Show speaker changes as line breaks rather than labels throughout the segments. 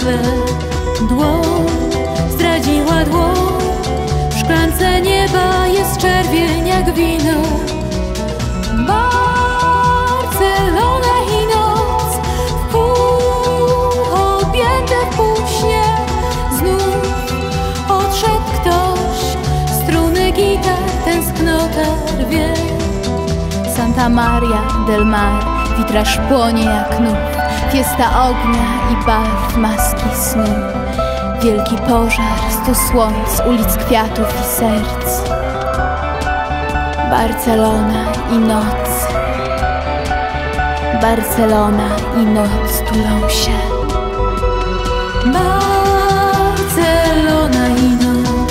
węgle. Dłoń zdradziła dłoń, w szklance nieba jest czerwień jak wino. Barcelona i noc, wpół objęte w półśnie. Znów odszedł ktoś, struny gitar tęsknota rwie. Santa Maria del Mar, witraż płonie jak nów. Fiesta ognia i barw, maski snu. Wielki pożar, 100 słońc, ulic, kwiatów i serc. Barcelona i noc. Barcelona i noc tulą się. Barcelona i noc,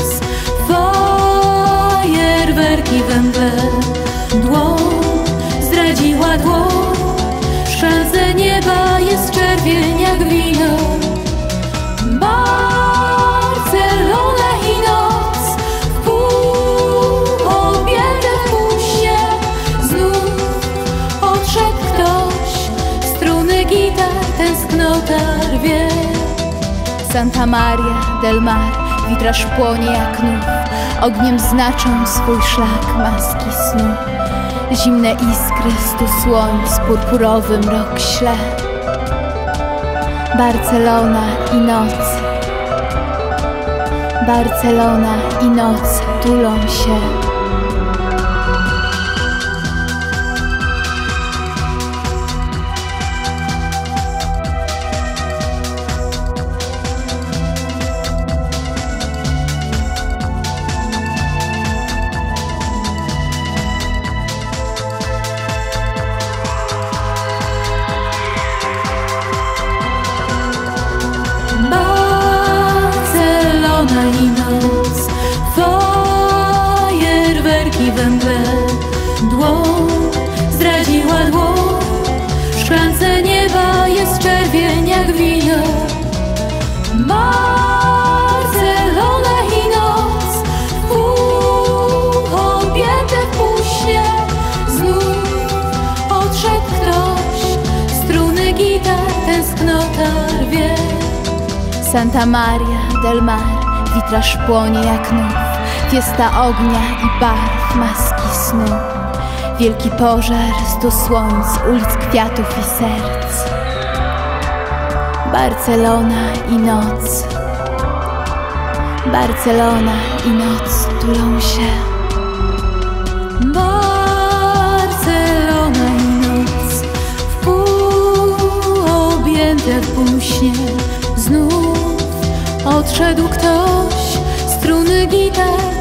fajerwerki we mgle. Dłoń zdradziła dłoń, w szklance nieba jest czerwień jak wino. Barcelona i noc, wpół objęte w półśnie. Znów odszedł ktoś, struny gitar tęsknota rwie. Santa Maria del Mar, witraż płonie jak nów. Ogniem znaczą swój szlak maski snu. Zimne iskry, 100 słońc, purpurowy mrok śle. Barcelona i noc. Barcelona i noc tulą się. Barcelona i noc, fajerwerki we mgle. Dłoń zdradziła dłoń, w szklance nieba jest czerwień jak wino. Barcelona i noc, wpół objęte w półśnie. Znów odszedł ktoś, struny gitar tęsknota rwie. Santa Maria del Mar, witraż płonie jak nów. Fiesta ognia i barw, maski snu. Wielki pożar, 100 słońc, ulic, kwiatów i serc. Barcelona i noc. Barcelona i noc tulą się. Barcelona i noc, wpół objęte w półśnie. Znów odszedł ktoś, struny gitar